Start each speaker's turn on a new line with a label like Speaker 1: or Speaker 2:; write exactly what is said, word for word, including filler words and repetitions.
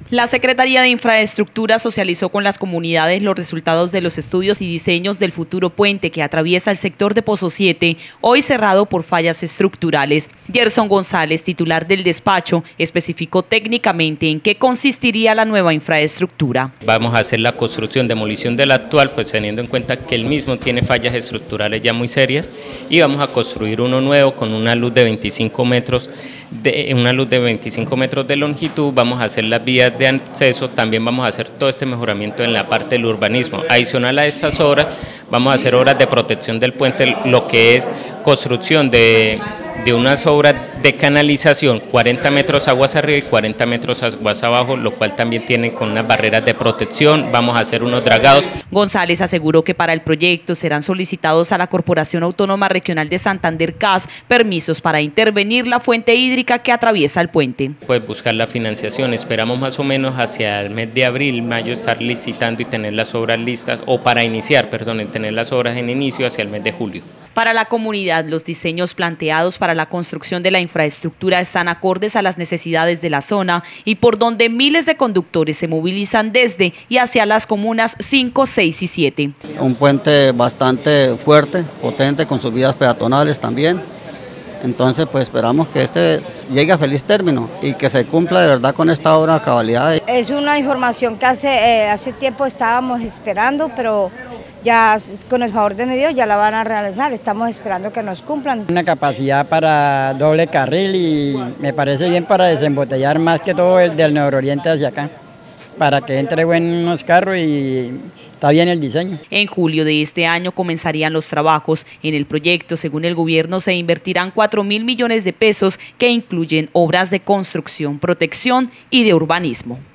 Speaker 1: La Secretaría de Infraestructura socializó con las comunidades los resultados de los estudios y diseños del futuro puente que atraviesa el sector de Pozo siete, hoy cerrado por fallas estructurales. Gerson González, titular del despacho, especificó técnicamente en qué consistiría la nueva infraestructura.
Speaker 2: Vamos a hacer la construcción, demolición del actual, pues teniendo en cuenta que el mismo tiene fallas estructurales ya muy serias, y vamos a construir uno nuevo con una luz de veinticinco metros, de, una luz de veinticinco metros de longitud. Vamos a hacer las vías de acceso, también vamos a hacer todo este mejoramiento en la parte del urbanismo. Adicional a estas obras, vamos a hacer obras de protección del puente, lo que es construcción de, de unas obras de canalización, cuarenta metros aguas arriba y cuarenta metros aguas abajo, lo cual también tiene con unas barreras de protección. Vamos a hacer unos dragados.
Speaker 1: González aseguró que para el proyecto serán solicitados a la Corporación Autónoma Regional de Santander C A S permisos para intervenir la fuente hídrica que atraviesa el puente.
Speaker 2: Pues buscar la financiación, esperamos más o menos hacia el mes de abril, mayo estar licitando y tener las obras listas, o para iniciar, perdón, tener las obras en inicio hacia el mes de julio.
Speaker 1: Para la comunidad, los diseños planteados para la construcción de la infraestructura están acordes a las necesidades de la zona y por donde miles de conductores se movilizan desde y hacia las comunas cinco, seis y siete.
Speaker 3: Un puente bastante fuerte, potente, con sus vías peatonales también. Entonces, pues esperamos que este llegue a feliz término y que se cumpla de verdad con esta obra a cabalidad.
Speaker 4: Es una información que hace, eh, hace tiempo estábamos esperando, pero ya con el favor de Dios ya la van a realizar, estamos esperando que nos cumplan.
Speaker 5: Una capacidad para doble carril y me parece bien para desembotellar más que todo el del nororiente hacia acá, para que entre buenos carros y está bien el diseño.
Speaker 1: En julio de este año comenzarían los trabajos. En el proyecto, según el gobierno, se invertirán cuatro mil millones de pesos que incluyen obras de construcción, protección y de urbanismo.